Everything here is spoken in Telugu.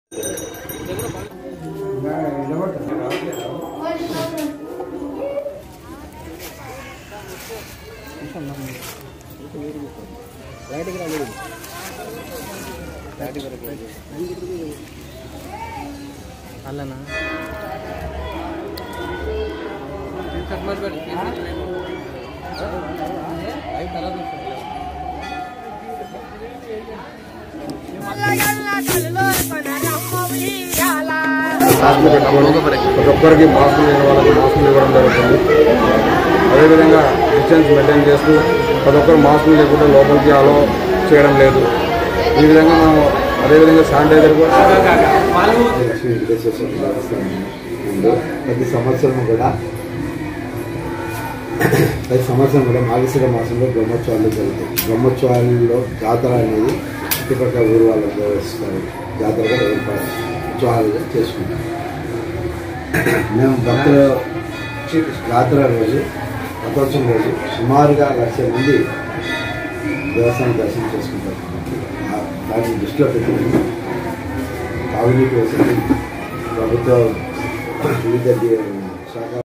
అల్లనా ప్రతి ఒక్కరికి మాస్కులు లేని వాళ్ళకి మాస్కులు ఇవ్వడం జరుగుతుంది. అదేవిధంగా డిస్టెన్స్ మెయింటైన్ చేస్తూ ప్రతి ఒక్కరు మాస్కులు లేకుండా లోపలికి అలో చేయడం లేదు. ఈ విధంగా మనం అదేవిధంగా శానిటైజర్ కూడా ప్రతి సంవత్సరం కూడా మార్గశిర మాసంలో బ్రహ్మోత్సవాలు జరుగుతాయి. బ్రహ్మోత్సవాల్లో జాతర అనేది చుట్టుపక్కల ఊరు వాళ్ళు నిర్వహిస్తారు. జాతరగా ఉత్సవాలుగా చేసుకుంటాం. మేము భక్తుల జాతర రోజు రథోత్సవం రోజు సుమారుగా 1,00,000 మంది దేవస్థానం దర్శనం చేసుకుంటారు. దాన్ని దృష్టిలో పెట్టుకుని తాగునీటి వసతి ప్రభుత్వ వివిధ శాఖ